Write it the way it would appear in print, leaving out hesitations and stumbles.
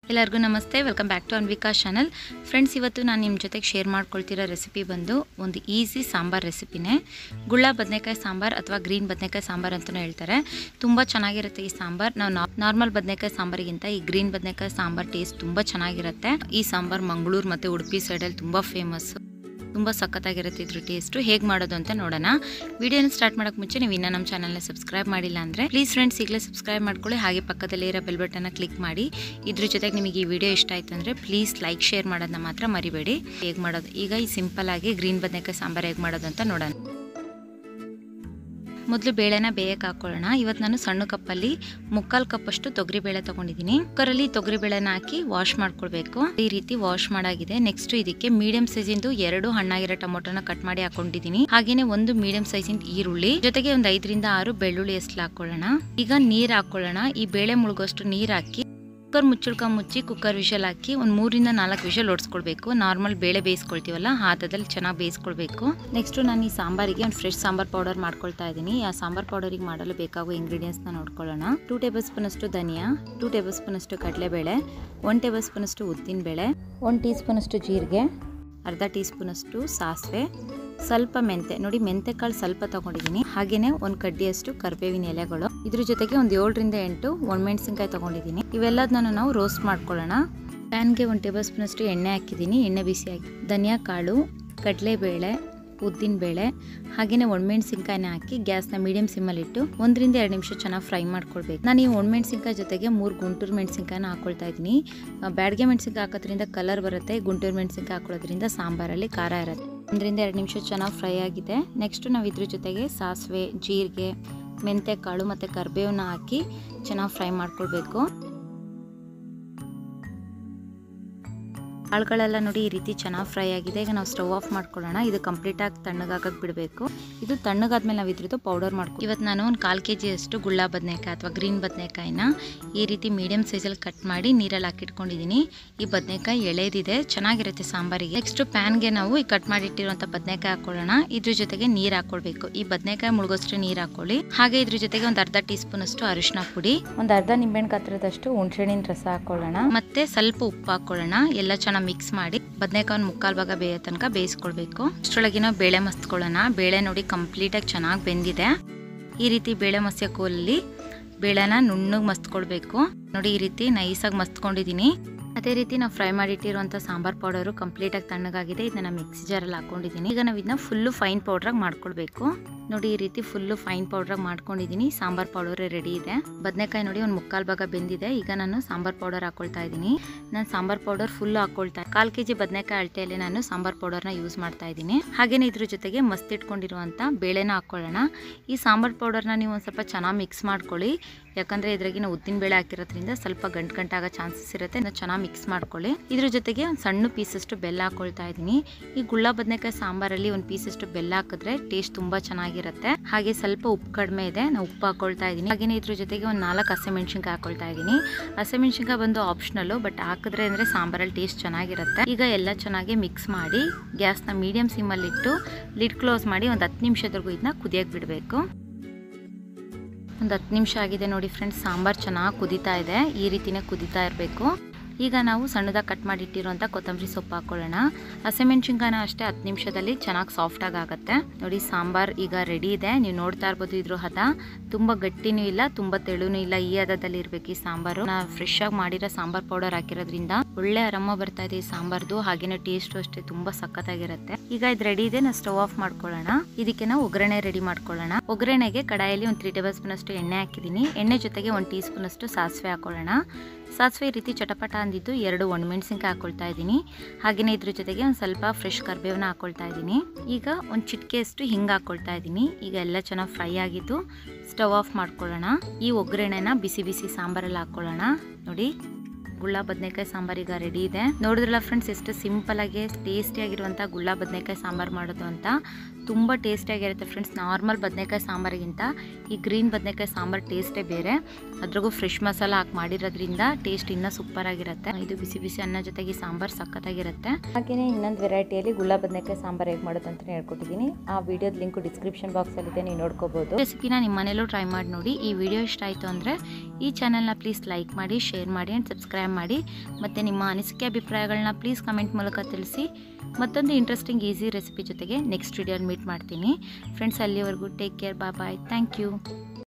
ಎಲ್ಲರಿಗೂ ನಮಸ್ತೆ, welcome back to Anvika channel. Friends, ಇವತ್ತು ನಾನು ನಿಮ್ಮ ಜೊತೆಗೆ ಶೇರ್ ಮಾಡ್ಕೊಳ್ತಿರೋ ರೆಸಿಪಿ ಬಂದು ಒಂದು ಈಸಿ ಸಾಂಬಾರ್ ರೆಸಿಪಿನೇ. ಗುಳ್ಳ ಬದನೆಕಾಯಿ ಸಾಂಬಾರ್ ಅಥವಾ ಗ್ರೀನ್ ಬದನೆಕಾಯಿ ಸಾಂಬಾರ್ ಅಂತಲೂ ಹೇಳ್ತಾರೆ. ತುಂಬ ಚೆನ್ನಾಗಿರುತ್ತೆ ಈ ಸಾಂಬಾರ್. ನಾವು ನಾರ್ಮಲ್ ಬದನೆಕಾಯಿ ಸಾಂಬಾರಿಗಿಂತ ಈ ಗ್ರೀನ್ ಬದನೆಕಾಯಿ ಸಾಂಬಾರ್ ಟೇಸ್ಟ್ ತುಂಬ ಚೆನ್ನಾಗಿರುತ್ತೆ. ಈ ಸಾಂಬಾರ್ ಮಂಗಳೂರು ಮತ್ತು ಉಡುಪಿ ಸೈಡಲ್ಲಿ ತುಂಬ ಫೇಮಸ್. ತುಂಬ ಸಖತ್ತಾಗಿರುತ್ತೆ ಇದ್ರ ಟೇಸ್ಟು. ಹೇಗೆ ಮಾಡೋದು ಅಂತ ನೋಡೋಣ. ವಿಡಿಯೋನ ಸ್ಟಾರ್ಟ್ ಮಾಡೋಕ್ಕೆ ಮುಂಚೆ ನೀವು ಇನ್ನೂ ನಮ್ಮ ಚಾನಲ್ನ ಸಬ್ಸ್ಕ್ರೈಬ್ ಮಾಡಿಲ್ಲ ಅಂದರೆ ಪ್ಲೀಸ್ ಫ್ರೆಂಡ್ಸ್ ಈಗಲೇ ಸಬ್ಸ್ಕ್ರೈಬ್ ಮಾಡ್ಕೊಳ್ಳಿ. ಹಾಗೆ ಪಕ್ಕದಲ್ಲಿ ಇರೋ ಬೆಲ್ ಬಟನ್ನ ಕ್ಲಿಕ್ ಮಾಡಿ. ಇದ್ರ ಜೊತೆಗೆ ನಿಮಗೆ ಈ ವಿಡಿಯೋ ಇಷ್ಟ ಆಯಿತು ಅಂದರೆ ಪ್ಲೀಸ್ ಲೈಕ್ ಶೇರ್ ಮಾಡೋದನ್ನ ಮಾತ್ರ ಮರಿಬೇಡಿ. ಹೇಗೆ ಮಾಡೋದು ಈಗ ಈ ಸಿಂಪಲ್ ಆಗಿ ಗ್ರೀನ್ ಬದನೆಕಾಯಿ ಸಾಂಬಾರು ಹೇಗೆ ಮಾಡೋದು ಅಂತ ನೋಡೋಣ. ಮೊದಲು ಬೇಳೆನ ಬೇಯಕ್ಕೆ ಹಾಕೊಳ್ಳೋಣ. ಇವತ್ತು ನಾನು ಸಣ್ಣ ಕಪ್ಪಲ್ಲಿ 3/4 ಕಪ್ಪಷ್ಟು ತೊಗರಿಬೇಳೆ ತೊಗೊಂಡಿದ್ದೀನಿ. ಕುಕ್ಕರಲ್ಲಿ ತೊಗರಿಬೇಳೆನ ಹಾಕಿ ವಾಶ್ ಮಾಡ್ಕೊಳ್ಬೇಕು. ಈ ರೀತಿ ವಾಶ್ ಮಾಡಾಗಿದೆ. ನೆಕ್ಸ್ಟ್ ಇದಕ್ಕೆ ಮೀಡಿಯಂ ಸೈಜಿಂದು 2 ಹಣ್ಣಾಗಿರೋ ಟೊಮೊಟೊನ ಕಟ್ ಮಾಡಿ ಹಾಕೊಂಡಿದ್ದೀನಿ. ಹಾಗೇನೆ ಒಂದು ಮೀಡಿಯಂ ಸೈಜಿಂದ ಈರುಳ್ಳಿ, ಜೊತೆಗೆ ಒಂದು 5 ರಿಂದ 6 ಬೆಳ್ಳುಳ್ಳಿ ಎಸ್ಲು ಹಾಕೊಳ್ಳೋಣ. ಈಗ ನೀರು ಹಾಕೊಳ್ಳೋಣ. ಈ ಬೇಳೆ ಮುಳುಗೋಷ್ಟು ನೀರು ಹಾಕಿ ಕುಕ್ಕರ್ ಮುಚ್ಚಳ್ಕ ಮುಚ್ಚಿ ಕುಕ್ಕರ್ ವಿಷಲ್ ಹಾಕಿ ಒಂದು 3 ರಿಂದ 4 ವಿಷಲ್ ಹೊಡ್ಸ್ಕೊಳ್ಬೇಕು. ನಾರ್ಮಲ್ ಬೇಳೆ ಬೇಯಿಸ್ಕೊಳ್ತೀವಲ್ಲ ಹಾತದಲ್ಲಿ ಚೆನ್ನಾಗಿ ಬೇಯಿಸ್ಕೊಳ್ಬೇಕು. ನೆಕ್ಸ್ಟ್ ನಾನು ಈ ಸಾಂಬಾರಿಗೆ ಒಂದು ಫ್ರೆಶ್ ಸಾಂಬಾರ್ ಪೌಡರ್ ಮಾಡ್ಕೊಳ್ತಾ ಇದ್ದೀನಿ. ಆ ಸಾಂಬಾರ್ ಪೌಡರಿಗೆ ಮಾಡಲು ಬೇಕಾಗುವ ಇಂಗ್ರೀಡಿಯೆಂಟ್ಸ್ನ ನೋಡ್ಕೊಳ್ಳೋಣ. 2 ಟೇಬಲ್ ಸ್ಪೂನ್ ಅಷ್ಟು ಧನಿಯಾ, 2 ಟೇಬಲ್ ಸ್ಪೂನ್ ಅಷ್ಟು ಕಡಲೆಬೇಳೆ, 1 ಟೇಬಲ್ ಸ್ಪೂನ್ ಅಷ್ಟು ಉದ್ದಿನಬೇಳೆ, 1 ಟೀ ಸ್ಪೂನ್ ಅಷ್ಟು ಜೀರಿಗೆ, ಅರ್ಧ ಟೀ ಸ್ಪೂನ್ ಅಷ್ಟು ಸಾಸಿವೆ, ಸ್ವಲ್ಪ ಮೆಂತೆ. ನೋಡಿ, ಮೆಂತೆ ಕಾಳು ಸ್ವಲ್ಪ ತಗೊಂಡಿದ್ದೀನಿ. ಹಾಗೇನೆ ಒಂದು ಕಡ್ಡಿಯಷ್ಟು ಕರಿಬೇವಿನ ಎಲೆಗಳು, ಇದ್ರ ಜೊತೆಗೆ ಒಂದು 7 ರಿಂದ 8 ಒಣಮೆಣಸಿನಕಾಯಿ ತಗೊಂಡಿದ್ದೀನಿ. ಇವೆಲ್ಲದನ್ನು ನಾವು ರೋಸ್ಟ್ ಮಾಡ್ಕೊಳ್ಳೋಣ. ಪ್ಯಾನ್ಗೆ 1 ಟೇಬಲ್ ಸ್ಪೂನ್ ಅಷ್ಟು ಎಣ್ಣೆ ಹಾಕಿದ್ದೀನಿ. ಎಣ್ಣೆ ಬಿಸಿ ಹಾಕಿ ಧನಿಯಾ ಕಾಳು, ಕಡಲೆಬೇಳೆ, ಉದ್ದಿನಬೇಳೆ ಹಾಗೇನೆ ಒಣಮೆಣಸಿನ್ಕಾಯಿನ ಹಾಕಿ ಗ್ಯಾಸ್ನ ಮೀಡಿಯಂ ಸಿಮ್ಮಲ್ಲಿಟ್ಟು 1 ರಿಂದ 2 ನಿಮಿಷ ಚೆನ್ನಾಗಿ ಫ್ರೈ ಮಾಡ್ಕೊಳ್ಬೇಕು. ನಾನು ಈ ಒಣಮೆಣಸಿನ್ಕಾಯಿ ಜೊತೆಗೆ 3 ಗುಂಟೂರು ಮೆಣಸಿನ್ಕಾಯಿನ ಹಾಕೊಳ್ತಾ ಇದ್ದೀನಿ. ಬ್ಯಾಡಗೆ ಮೆಣಸಿನ್ಕಾಯಿ ಹಾಕೋದ್ರಿಂದ ಕಲರ್ ಬರುತ್ತೆ, ಗುಂಟೂರು ಮೆಣಸಿನ್ಕಾಯಿ ಹಾಕೊಳ್ಳೋದ್ರಿಂದ ಸಾಂಬಾರಲ್ಲಿ ಖಾರ ಇರುತ್ತೆ. 1 ರಿಂದ 2 ನಿಮಿಷ ಚೆನ್ನಾಗಿ ಫ್ರೈ ಆಗಿದೆ. ನೆಕ್ಸ್ಟ್ ನಾವು ಇದ್ರ ಜೊತೆಗೆ ಸಾಸಿವೆ, ಜೀರಿಗೆ, ಮೆಂತೆ ಕಾಳು ಮತ್ತು ಕರಿಬೇವನ್ನ ಹಾಕಿ ಚೆನ್ನಾಗಿ ಫ್ರೈ ಮಾಡ್ಕೊಳ್ಬೇಕು. ಕಾಳುಗಳೆಲ್ಲ ನೋಡಿ ಈ ರೀತಿ ಚೆನ್ನಾಗಿ ಫ್ರೈ ಆಗಿದೆ. ಈಗ ನಾವು ಸ್ಟವ್ ಆಫ್ ಮಾಡ್ಕೊಳ್ಳೋಣ. ಇದು ಕಂಪ್ಲೀಟಾಗಿ ತಣ್ಣಗಾಗಕ್ಕೆ ಬಿಡಬೇಕು. ಇದು ತಣ್ಣಗಾದ್ಮೇಲೆ ನಾವು ಇದ್ರದ್ದು ಪೌಡರ್ ಮಾಡ್ಕೊ. ಇವತ್ತು ನಾನು ಒಂದು 1/4 kg ಅಷ್ಟು ಗುಳ್ಳ ಬದನೆಕಾಯಿ ಅಥವಾ ಗ್ರೀನ್ ಬದನೆಕಾಯಿನ ಈ ರೀತಿ ಮೀಡಿಯಂ ಸೈಜಲ್ಲಿ ಕಟ್ ಮಾಡಿ ನೀರಲ್ಲಿ ಹಾಕಿಟ್ಕೊಂಡಿದ್ದೀನಿ. ಈ ಬದನೆಕಾಯಿ ಎಳೆದಿದೆ, ಚೆನ್ನಾಗಿರುತ್ತೆ ಸಾಂಬಾರಿಗೆ. ನೆಕ್ಸ್ಟ್ ಪ್ಯಾನ್ಗೆ ನಾವು ಈ ಕಟ್ ಮಾಡಿಟ್ಟಿರುವಂಥ ಬದನೆಕಾಯಿ ಹಾಕೊಳ್ಳೋಣ. ಇದ್ರ ಜೊತೆಗೆ ನೀರು ಹಾಕೊಳ್ಬೇಕು. ಈ ಬದನೆಕಾಯಿ ಮುಳುಗೋಷ್ಟು ನೀರು ಹಾಕೊಳ್ಳಿ. ಹಾಗೆ ಇದ್ರ ಜೊತೆಗೆ ಒಂದು ಅರ್ಧ ಟೀ ಸ್ಪೂನ್ ಅಷ್ಟು ಅರಿಶಿನ ಪುಡಿ, ಒಂದು ಅರ್ಧ ನಿಂಬೆಹಣ್ಣು ಕತ್ತರದಷ್ಟು ಹುಣಸೆಹಣ್ಣಿನ ರಸ ಹಾಕೊಳ್ಳೋಣ. ಮತ್ತೆ ಸ್ವಲ್ಪ ಉಪ್ಪು ಹಾಕೊಳ್ಳೋಣ. ಎಲ್ಲ ಚೆನ್ನಾಗಿ ಮಿಕ್ಸ್ ಮಾಡಿ ಬದನೆಕಾಯಿ 1/4 ಭಾಗ ಬೇಯೋ ತನಕ ಬೇಯಿಸ್ಕೊಳ್ಬೇಕು. ಅಷ್ಟರೊಳಗೆ ನಾವು ಬೇಳೆ ಮಸ್ತ್ಕೊಳ್ಳೋಣ. ಬೇಳೆ ನೋಡಿ ಕಂಪ್ಲೀಟಾಗಿ ಚೆನ್ನಾಗಿ ಬೆಂದಿದೆ. ಈ ರೀತಿ ಬೇಳೆ ಮಸ್ಯ ಕೋಲಲ್ಲಿ ಬೇಳೆನ ನುಣ್ಣಗೆ ಮಸ್ತ್ಕೊಳ್ಬೇಕು. ನೋಡಿ ಈ ರೀತಿ ನೈಸಾಗಿ ಮಸ್ತ್ಕೊಂಡಿದ್ದೀನಿ. ಅದೇ ರೀತಿ ನಾವು ಫ್ರೈ ಮಾಡಿಟ್ಟಿರುವಂಥ ಸಾಂಬಾರ್ ಪೌಡರು ಕಂಪ್ಲೀಟಾಗಿ ತಣ್ಣಗಾಗಿದೆ. ಇದನ್ನ ಮಿಕ್ಸಿ ಜಾರಲ್ಲಿ ಹಾಕೊಂಡಿದ್ದೀನಿ. ಈಗ ನಾವು ಇದನ್ನ ಫುಲ್ಲು ಫೈನ್ ಪೌಡ್ರಾಗಿ ಮಾಡ್ಕೊಳ್ಬೇಕು. ನೋಡಿ ಈ ರೀತಿ ಫುಲ್ಲು ಫೈನ್ ಪೌಡ್ರಾಗಿ ಮಾಡ್ಕೊಂಡಿದ್ದೀನಿ. ಸಾಂಬಾರ್ ಪೌಡರ್ ರೆಡಿ ಇದೆ. ಬದನೆಕಾಯಿ ನೋಡಿ ಒಂದು 3/4 ಭಾಗ ಬೆಂದಿದೆ. ಈಗ ನಾನು ಸಾಂಬಾರ್ ಪೌಡರ್ ಹಾಕೊಳ್ತಾ ಇದ್ದೀನಿ. ನಾನು ಸಾಂಬಾರ್ ಪೌಡರ್ ಫುಲ್ ಹಾಕೊಳ್ತಾ 1/4 kg ಬದನೆಕಾಯಿ ಅಳತೆಯಲ್ಲಿ ನಾನು ಸಾಂಬಾರ್ ಪೌಡರ್ನ ಯೂಸ್ ಮಾಡ್ತಾ ಇದ್ದೀನಿ. ಹಾಗೇನೆ ಇದ್ರ ಜೊತೆಗೆ ಮಸ್ತ್ ಇಟ್ಕೊಂಡಿರುವಂಥ ಬೇಳೆನ ಹಾಕೊಳ್ಳೋಣ. ಈ ಸಾಂಬಾರ್ ಪೌಡರ್ನ ನೀವು ಒಂದು ಸ್ವಲ್ಪ ಚೆನ್ನಾಗಿ ಮಿಕ್ಸ್ ಮಾಡ್ಕೊಳ್ಳಿ. ಯಾಕಂದರೆ ಇದ್ರಾಗಿನ ಉದ್ದಿನ ಬೇಳೆ ಹಾಕಿರೋದ್ರಿಂದ ಸ್ವಲ್ಪ ಗಂಟಾಗೋ ಚಾನ್ಸಸ್ ಇರುತ್ತೆ. ಚೆನ್ನಾಗಿ ಮಿಕ್ಸ್ ಮಾಡ್ಕೊಳ್ಳಿ. ಇದ್ರ ಜೊತೆಗೆ ಒಂದು ಸಣ್ಣ ಪೀಸಷ್ಟು ಬೆಲ್ಲ ಹಾಕೊಳ್ತಾ ಇದ್ದೀನಿ. ಈ ಗುಳ್ಳ ಬದನೆಕಾಯಿ ಸಾಂಬಾರಲ್ಲಿ ಒಂದು ಪೀಸಷ್ಟು ಬೆಲ್ಲ ಹಾಕಿದ್ರೆ ಟೇಸ್ಟ್ ತುಂಬ ಚೆನ್ನಾಗಿರುತ್ತೆ. ಹಾಗೆ ಸ್ವಲ್ಪ ಉಪ್ಪು ಕಡಿಮೆ ಇದೆ, ನಾನು ಉಪ್ಪು ಹಾಕೊಳ್ತಾ ಇದ್ದೀನಿ. ಹಾಗೇನೆ ಇದ್ರ ಜೊತೆಗೆ ಒಂದು 4 ಹಸಿಮೆಣಸಿನ್ಕಾಯಿ ಹಾಕೊಳ್ತಾ ಇದ್ದೀನಿ. ಹಸಿಮೆಣಸಿನ್ಕಾಯಿ ಬಂದು ಆಪ್ಷನಲ್ಲು, ಬಟ್ ಹಾಕಿದ್ರೆ ಅಂದರೆ ಸಾಂಬಾರಲ್ಲಿ ಟೇಸ್ಟ್ ಚೆನ್ನಾಗಿರುತ್ತೆ. ಈಗ ಎಲ್ಲ ಚೆನ್ನಾಗಿ ಮಿಕ್ಸ್ ಮಾಡಿ ಗ್ಯಾಸ್ನ ಮೀಡಿಯಂ ಸಿಮ್ಮಲ್ಲಿಟ್ಟು ಲಿಡ್ ಕ್ಲೋಸ್ ಮಾಡಿ ಒಂದು 10 ನಿಮಿಷದವರೆಗೂ ಇದನ್ನ ಕುದಿಯಕ್ಕೆ ಬಿಡಬೇಕು. ಒಂದು 10 ನಿಮಿಷ ಆಗಿದೆ ನೋಡಿ ಫ್ರೆಂಡ್ಸ್. ಸಾಂಬಾರು ಚೆನ್ನಾಗಿ ಕುದೀತಾ ಇದೆ. ಈ ರೀತಿನೇ ಕುದೀತಾ ಇರಬೇಕು. ಈಗ ನಾವು ಸಣ್ಣದಾಗಿ ಕಟ್ ಮಾಡಿಟ್ಟಿರುವಂಥ ಕೊತ್ತಂಬರಿ ಸೊಪ್ಪು ಹಾಕೊಳ್ಳೋಣ. ಹಸಿಮೆಣಸಿನ್ಕಾಯಿನ ಅಷ್ಟೇ 10 ನಿಮಿಷದಲ್ಲಿ ಚೆನ್ನಾಗಿ ಸಾಫ್ಟಾಗಿ ಆಗುತ್ತೆ. ನೋಡಿ ಸಾಂಬಾರು ಈಗ ರೆಡಿ ಇದೆ. ನೀವು ನೋಡ್ತಾ ಇರ್ಬೋದು ಇದ್ರ ಹದ. ತುಂಬ ಗಟ್ಟಿನೂ ಇಲ್ಲ, ತುಂಬ ತೆಳುನೂ ಇಲ್ಲ. ಈ ಹದದಲ್ಲಿ ಇರಬೇಕು ಈ ಸಾಂಬಾರು. ನಾವು ಫ್ರೆಶ್ ಆಗಿ ಮಾಡಿರೋ ಸಾಂಬಾರ್ ಪೌಡರ್ ಹಾಕಿರೋದ್ರಿಂದ ಒಳ್ಳೆ ಅರಮ ಬರ್ತಾ ಇದೆ ಈ ಸಾಂಬಾರ್ದು. ಹಾಗೇನೆ ಟೇಸ್ಟು ಅಷ್ಟೇ ತುಂಬ ಸಖತ್ತಾಗಿರುತ್ತೆ. ಈಗ ಇದು ರೆಡಿ ಇದೆ. ನಾವು ಸ್ಟವ್ ಆಫ್ ಮಾಡ್ಕೊಳ್ಳೋಣ. ಇದಕ್ಕೆ ನಾವು ಒಗ್ಗರಣೆ ರೆಡಿ ಮಾಡ್ಕೊಳ್ಳೋಣ. ಒಗ್ಗರಣೆಗೆ ಕಡಾಯಲ್ಲಿ ಒಂದು 3 ಟೇಬಲ್ ಸ್ಪೂನ್ ಅಷ್ಟು ಎಣ್ಣೆ ಹಾಕಿದ್ದೀನಿ. ಎಣ್ಣೆ ಜೊತೆಗೆ 1 ಟೀ ಸ್ಪೂನ್ ಅಷ್ಟು ಸಾಸಿವೆ ಹಾಕೊಳ್ಳೋಣ. ಸಾಸಿವೆ ಈ ರೀತಿ ಚಟಪಟ ಅಂದಿದ್ದು 2 ಒಣಮೆಣಸಿನ್ಕಾಯಿ ಹಾಕೊಳ್ತಾ ಇದ್ದೀನಿ. ಹಾಗೆಯೇ ಇದ್ರ ಜೊತೆಗೆ ಒಂದು ಸ್ವಲ್ಪ ಫ್ರೆಶ್ ಕರಿಬೇವನ್ನ ಹಾಕೊಳ್ತಾ ಇದ್ದೀನಿ. ಈಗ ಒಂದು ಚಿಟಿಕೆಯಷ್ಟು ಹಿಂಗೆ ಹಾಕೊಳ್ತಾ ಇದ್ದೀನಿ. ಈಗ ಎಲ್ಲ ಚೆನ್ನಾಗಿ ಫ್ರೈ ಆಗಿದ್ದು ಸ್ಟವ್ ಆಫ್ ಮಾಡ್ಕೊಳ್ಳೋಣ. ಈ ಒಗ್ಗರಣೆನ ಬಿಸಿ ಬಿಸಿ ಸಾಂಬಾರಲ್ಲಿ ಹಾಕೊಳ್ಳೋಣ. ನೋಡಿ ಗುಳ್ಳ ಬದನೆಕಾಯಿ ಸಾಂಬಾರ್ ಈಗ ರೆಡಿ ಇದೆ. ನೋಡಿದ್ರಲ್ಲ ಫ್ರೆಂಡ್ಸ್, ಎಷ್ಟು ಸಿಂಪಲ್ ಆಗಿ ಟೇಸ್ಟಿ ಆಗಿರುವಂಥ ಗುಳ್ಳ ಬದನೆಕಾಯಿ ಸಾಂಬಾರ್ ಮಾಡೋದು ಅಂತ. ತುಂಬ ಟೇಸ್ಟಿಯಾಗಿರುತ್ತೆ ಫ್ರೆಂಡ್ಸ್. ನಾರ್ಮಲ್ ಬದನೆಕಾಯಿ ಸಾಂಬಾರಿಗಿಂತ ಈ ಗ್ರೀನ್ ಬದನೆಕಾಯಿ ಸಾಂಬಾರು ಟೇಸ್ಟೇ ಬೇರೆ. ಅದ್ರಾಗೂ ಫ್ರೆಶ್ ಮಸಾಲ ಹಾಕಿ ಮಾಡಿರೋದ್ರಿಂದ ಟೇಸ್ಟ್ ಇನ್ನೂ ಸೂಪರ್ ಆಗಿರುತ್ತೆ. ಇದು ಬಿಸಿ ಬಿಸಿ ಅನ್ನ ಜೊತೆಗೆ ಸಾಂಬಾರು ಸಖತ್ತಾಗಿರುತ್ತೆ. ಹಾಗೆಯೇ ಇನ್ನೊಂದು ವೆರೈಟಿಯಲ್ಲಿ ಗುಳ್ಳ ಬದನೆಕಾಯಿ ಸಾಂಬಾರು ಹೇಗೆ ಮಾಡೋದು ಅಂತ ಹೇಳ್ಕೊಟ್ಟಿದ್ದೀನಿ. ಆ ವಿಡಿಯೋದ ಲಿಂಕ್ ಡಿಸ್ಕ್ರಿಪ್ಷನ್ ಬಾಕ್ಸಲ್ಲಿದೆ, ನೀವು ನೋಡ್ಕೋಬಹುದು. ರೆಸಿಪಿನ ನಿಮ್ಮ ಮನೇಲೂ ಟ್ರೈ ಮಾಡಿ ನೋಡಿ. ಈ ವಿಡಿಯೋ ಇಷ್ಟ ಆಯಿತು ಅಂದರೆ ಈ ಚಾನಲ್ನ ಪ್ಲೀಸ್ ಲೈಕ್ ಮಾಡಿ, ಶೇರ್ ಮಾಡಿ ಆ್ಯಂಡ್ ಸಬ್ಸ್ಕ್ರೈಬ್ ಮಾಡಿ. ಮತ್ತು ನಿಮ್ಮ ಅನಿಸಿಕೆ ಅಭಿಪ್ರಾಯಗಳನ್ನ ಪ್ಲೀಸ್ ಕಮೆಂಟ್ ಮೂಲಕ ತಿಳಿಸಿ. ಮತ್ತೊಂದು ಇಂಟ್ರೆಸ್ಟಿಂಗ್ ಈಸಿ ರೆಸಿಪಿ ಜೊತೆಗೆ ನೆಕ್ಸ್ಟ್ ವಿಡಿಯೋಲಿ ಮೀಟ್ ಮಾಡ್ತೀನಿ ಫ್ರೆಂಡ್ಸ್. ಅಲ್ಲಿವರೆಗೂ take care, bye bye, thank you.